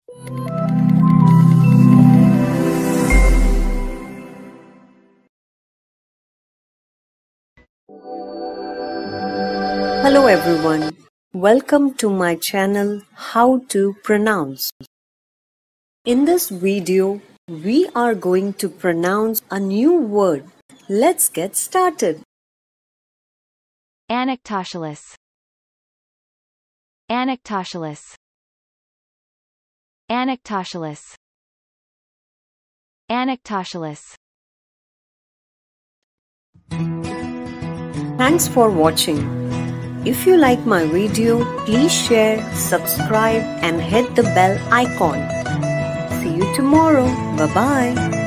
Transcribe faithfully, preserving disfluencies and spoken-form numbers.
Hello everyone, welcome to my channel How to Pronounce. In this video, we are going to pronounce a new word. Let's get started. Anectochilus. Anectochilus. Anectochilus. Anectochilus. Thanks for watching. If you like my video, please share, subscribe and hit the bell icon. See you tomorrow. Bye-bye.